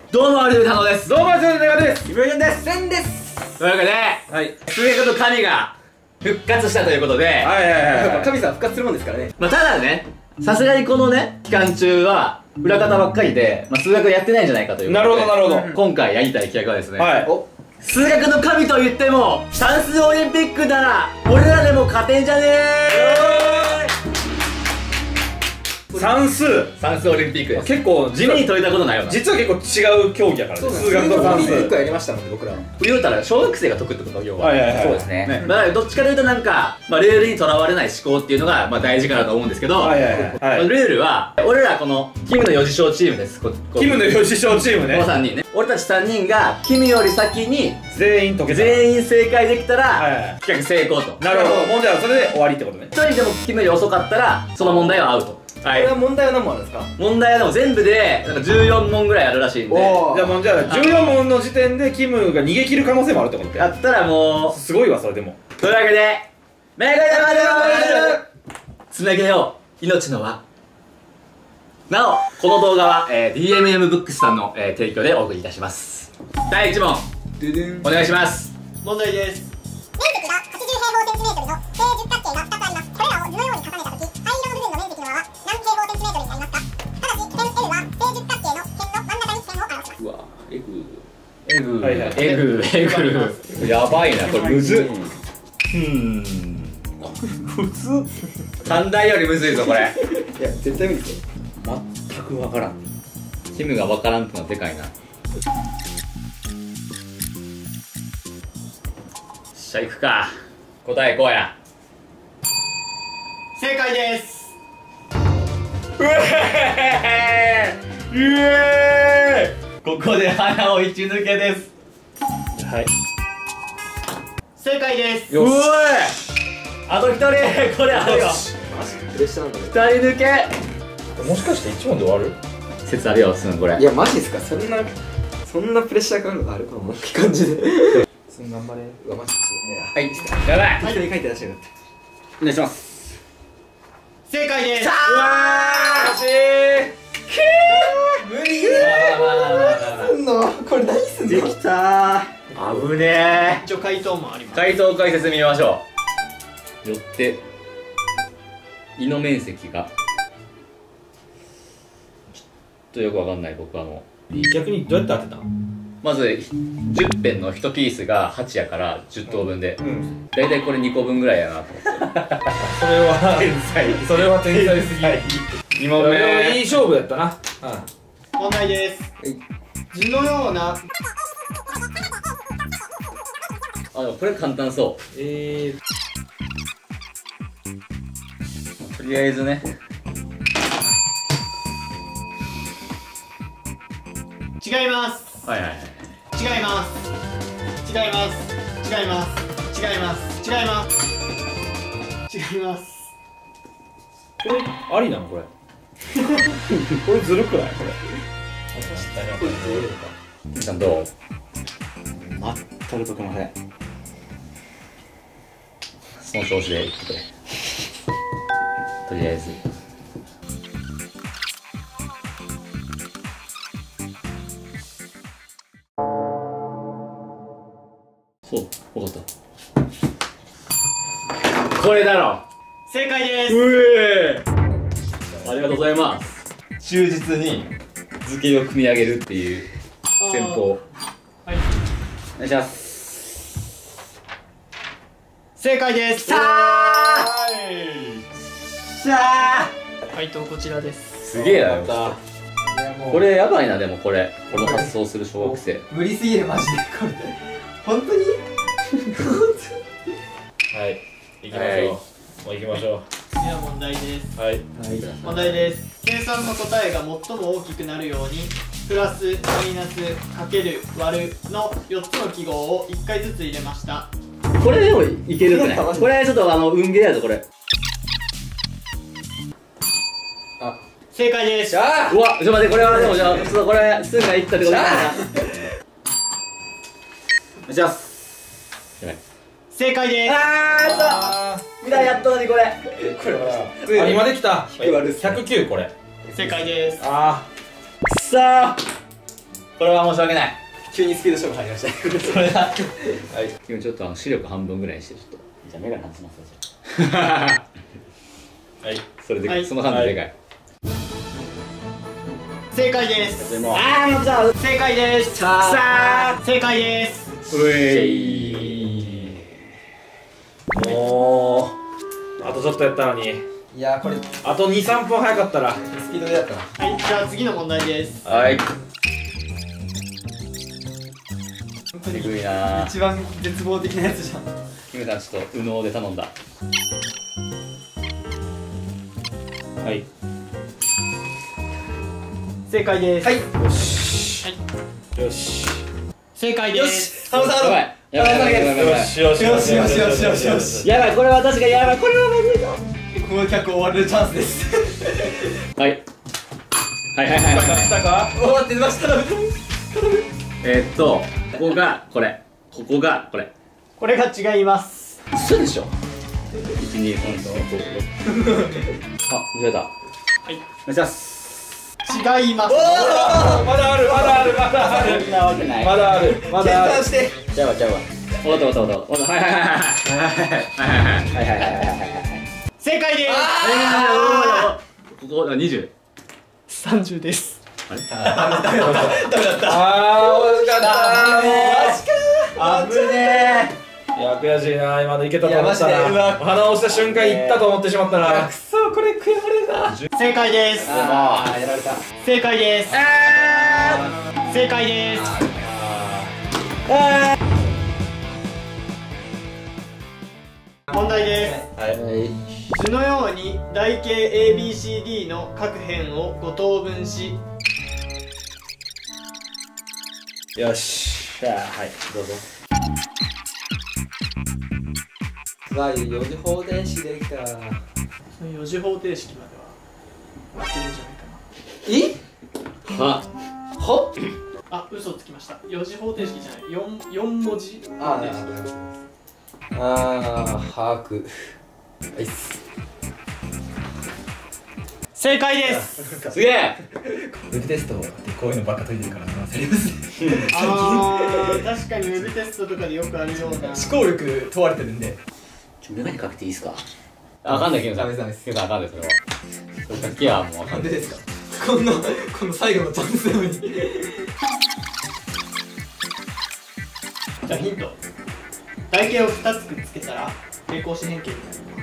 どうもアルフィーです。 どうも、ネガです。 キムヨンです。センです。 というわけで、 はい。 数学の神が復活したということで、 神さん復活するもんですからね。 まあただね、さすがにこのね、期間中は裏方ばっかりで、まあ、数学やってないんじゃないかということで、 なるほど、なるほど。 今回やりたい企画はですね、 はい。 数学の神と言っても算数オリンピックなら俺らでも勝てんじゃね算数。 算数オリンピックです。 結構、 地味に解いたことないよな。 実は結構違う競技やからね。数学と算数。 1個やりましたもんね、僕ら。 言うたら小学生が解くってこと要は。 はいはいはい。 そうですね。まあどっちかというとなんか、まあルールにとらわれない思考っていうのがまあ大事かなと思うんですけど、 はいはいはい。 ルールは俺らこのキムの四次小チームです。 キムの四次小チームね。 この3人ね。俺たち3人がキムより先に全員解けた。 全員正解できたらはいはい。 企画成功と。 なるほど。問題はそれで終わりってことね。 一人でもキムより遅かったらその問題はアウト。はこれは問題は何問あるんですか？ 問題はでも全部でなんか14問ぐらいあるらしいんで、 じゃあもう14問の時点でキムが逃げ切る可能性もあるってことやったらもすごいわ、それでも。 う。というわけでメガネまでつなげよう命の輪。なおこの動画は、DMM ブックスさんの、提供でお送りいたします。第1問お願いします。 問題です。面積が80平方センチメートルの正十角形が2つあります。これらを図のように重ねたとき、灰色の部分の面積の和は何平方センチメートルになりますか？ただし、点 L は正十角形の辺の真ん中に点を表します。 うわエグやばいなこれむずっ。むずっ。短大よりむずいぞこれ。 いや、絶対無理ですよ。 全くわからん。 キムがわからんってのはでかいな。しゃあ行くか。答えこうや。 正解です。 ここで鼻を一抜けです。 はい。 正解です。 よし。 あと一人これあるよ。 マジプレッシャーなんだね。 二人抜け。 もしかして1問で終わる？ 説あるよ、すんこれ。 いや、マジですか？そんなプレッシャーかかるのがあるかもって感じで。 すん頑張れ。 うわ、マジで。はい、 やばい。 適当に書いてらっしゃるって。 お願いします。 正解です。 うわー、惜しい。 無理まあすんのこれ何すんの？ できたー。危ね一応回答もありまー。 す。 回答解説見ましょう。よって胃の面積がちょっとよくわかんない。僕はもう逆にどうやって当てたの？ まず10辺の1ピースが8やから10等分で、だいたいこれ2個分ぐらいやなと思って。 それは天才。それは天才すぎる。 2問目いい勝負やったな。 問題です。図のようなあ、でもこれ簡単そう。とりあえずね。 違います。 はいはいはい。 違います。違います。違います。違います。違います。違います。 これありなのこれ？これずるくないこれ？ キムさんどう？ 全く解けません。 その調子でいってくれ。とりあえず。そう、わかった。これだろ。 正解です。 ありがとうございます。忠実に図形を組み上げるっていう戦法。 はい。 お願いします。 正解です。 さあ回答こちらです。 すげえな。これやばいな。でもこの発想する小学生無理すぎる、マジで。これ本当にはい。行きましょう。もう行きましょう。 次は問題です。 はい。 問題です。計算の答えが最も大きくなるようにプラス、マイナス、かける、割るの4つの記号を1回ずつ入れました。 これでもいけるくない？これちょっと運ゲーやぞこれ。 正解です。 うわ、ちょっと待って、これはでもじゃあちょっとこれスンがいったってことだな。お願いします。やばい。 正解です。 未来やったのにこれ。 あ、今できた。 引く割る 109これ。 正解です。 あくそー。 これは申し訳ない。 急にスピード勝負入りましたね。 それだ。はい。今ちょっと視力半分ぐらいにしてちょっと。じゃあメガネ外しますよ。はい。それでその判断でかい。 正解です。 ああ、また正解です。さあ、正解です。 うえい。 もうあとちょっとやったのに。 いやー、これあと2、3分早かったら。 スピードでやったな。 はい、じゃあ次の問題です。 はい。えぐいな。 一番絶望的なやつじゃん。 キムさんちょっと右脳で頼んだ。 はい。 正解です。 はい。 よし。よし。 正解です。 佐野さん。 やばい。やばいやばいやばいやばい。 よしよしよしよしよしよしよし。 やばい、これは確かにやばい。これはまずいぞ。 この客終われるチャンスです。 はい。はいはいはいはい。 したか？ 終わってました。 ここがこれ。ここがこれ。 これが違います。 嘘でしょ。1、2、3、4、5、6。あ、ずれた。はい。お願いします。 違います。 まだあるまだあるまだある。 そんなわけない。 まだあるまだある。 計算して。 ちゃうわちゃうわ。おっとおっとおっと。はいはいはいはいはいはいはいはいはい。 正解です。 ここ20。 30です。 ああ、惜しかった。 マジか。危ねいや悔しいな。今のいけたと思ったいやマジでうわら。鼻を押した瞬間いったと思ってしまったえ。 なく。そ、これ食われるな。 正解です。 ああ、やられた。 正解です。正解です。問題です。 はい。 図のように台形 ABCD の各辺を5等分し、 よし。じゃあはいどうぞ。 わあ、4次方程式できた。 その4次方程式までは合ってるんじゃないかな。 はあ、嘘つきました。4次方程式じゃない。4文字方あ程式。 あ、把握。はいっす。 正解です。 すげえ。 ウェブテストってこういうのばっか解いてるからな、されますね。 確かにウェブテストとかでよくあるような思考力問われてるんで。 メガネかけていいですか。あ、わかんないキムさん。キムさんわかんないそれは。それだけはもうわかんない。 なんでですか。この最後のチャンスなのに。 じゃあヒント。台形を2つくっつけたら平行四辺形になります。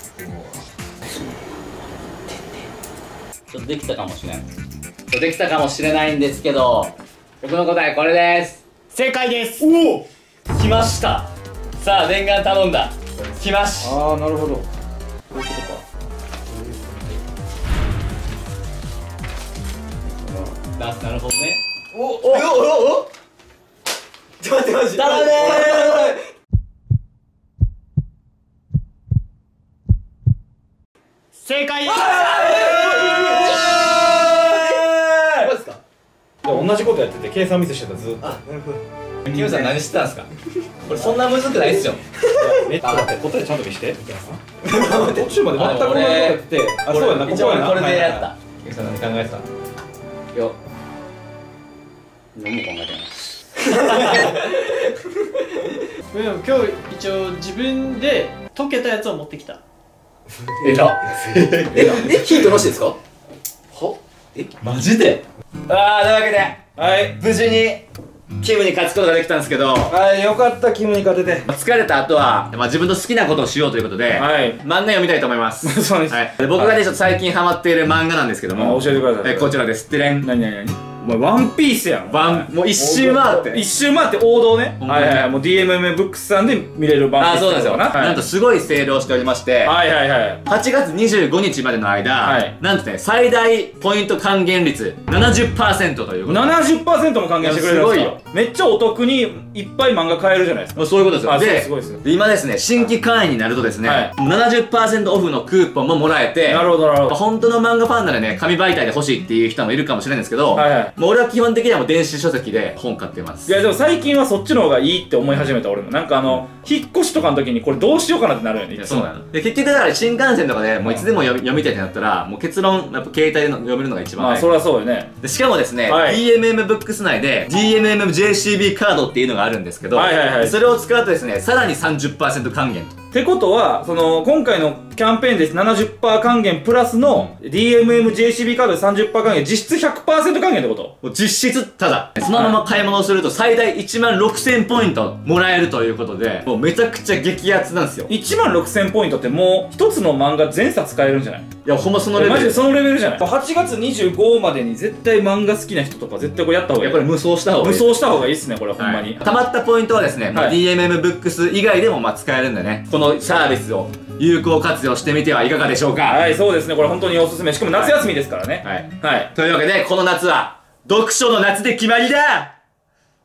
ちょっとできたかもしれない。できたかもしれないんですけど、僕の答えこれです。 正解です。 おお。来ました。さあ念願頼んだ。来まし。 ああ、なるほど。こういうことか。 なるほどね。 おちょっと待ってマジ。 頼むね正解です。 マジですか。 同じことやってて計算ミスしてたずっと。 あ、なるほど。 キムさん何してたんですか。これそんなむずくないっすよ。 めっちゃ待って、答えちゃんと見して。途中まで全く同じことやってて、あ、そうやな、ここ一応やな。 これでやっはた。キムさん何考えてた。いや何も考えてない。 でも今日一応自分で解けたやつを持ってきた。 えら。 ヒントなしですか。は。 マジで。ああ、というわけではい。 無事にキムに勝つことができたんですけど、 はい、よかった、キムに勝てて。 疲れた後は、自分の好きなことをしようということで、 はい漫画読みたいと思います。 そうです。 はい、で僕がね、ちょっと最近ハマっている漫画なんですけども、 教えてください。 こちらです。てれん。 なにお前ワンピースやん。 もう一周回って。 一周回って王道ね。 ほんまにはいはい。もう DMM ブックスさんで見れるワンピース。 そうなんですよ。 な。 なんとすごいセールをしておりまして、 はいはいはい。 8月25日までの間、 はいなんとね、最大ポイント還元率 70% ということで。 70% も還元してくれるんですか。 いやすごいよ。 めっちゃお得にいっぱい漫画買えるじゃないですか。 もうそういうことですよ。 あ、 で、 すごいですね。 今ですね、新規会員になるとですね、 はい 70% オフのクーポンももらえて、 なるほどなるほど。 本当の漫画ファンならね、紙媒体で欲しいっていう人もいるかもしれないんですけど、 はいはい。 もう俺は基本的にはもう電子書籍で本買ってます。 いやでも最近はそっちの方がいいって思い始めた俺も。なんか引っ越しとかの時にこれどうしようかなってなるよね、いつも。 そうなの。で、結局だから新幹線とかでもういつでも読みたいってなったら、もう結論、やっぱ携帯で読めるのが一番まあそれはそうよね。 で、しかもですね、 はい DMM ブックス内で DMMJCB カードっていうのがあるんですけど、 はいはいはいそれを使うとですね、さらに 30% 還元と。 ってことは、今回のキャンペーンで 70% 還元プラスの DMMJCB カードで 30% 還元、実質 100% 還元ってこと？ もう実質ただ。そのまま買い物をすると最大16,000ポイントもらえるということで、もうめちゃくちゃ激アツなんですよ。 16,000ポイントってもう一つの漫画全冊買えるんじゃない？ いや、ほんまそのレベル。 マジでそのレベルじゃない？ 8 月25までに絶対漫画好きな人とか絶対これやった方がいい。 いや、これ無双した方がいい。 無双した方がいいっすね、これほんまに。 溜まったポイントはですね、 はい DMM ブックス以外でも使えるんでね、このサービスを有効活用してみてはいかがでしょうか。 はい、そうですね、これ本当におすすめ。しかも夏休みですからね。 はい。 はい。 というわけで、この夏は、読書の夏で決まりだ。